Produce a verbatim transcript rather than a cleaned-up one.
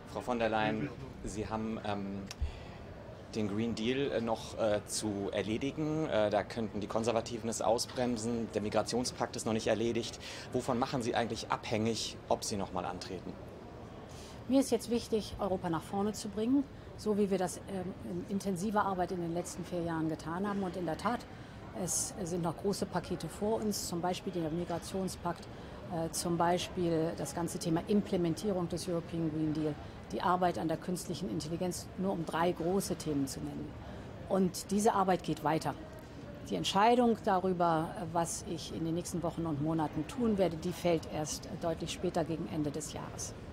Frau von der Leyen, Sie haben ähm, den Green Deal noch äh, zu erledigen. Äh, da könnten die Konservativen es ausbremsen. Der Migrationspakt ist noch nicht erledigt. Wovon machen Sie eigentlich abhängig, ob Sie noch mal antreten? Mir ist jetzt wichtig, Europa nach vorne zu bringen, so wie wir das ähm, in intensiver Arbeit in den letzten vier Jahren getan haben. Und in der Tat, es sind noch große Pakete vor uns, zum Beispiel der Migrationspakt, äh, zum Beispiel das ganze Thema Implementierung des European Green Deal, die Arbeit an der künstlichen Intelligenz, nur um drei große Themen zu nennen. Und diese Arbeit geht weiter. Die Entscheidung darüber, was ich in den nächsten Wochen und Monaten tun werde, die fällt erst deutlich später gegen Ende des Jahres.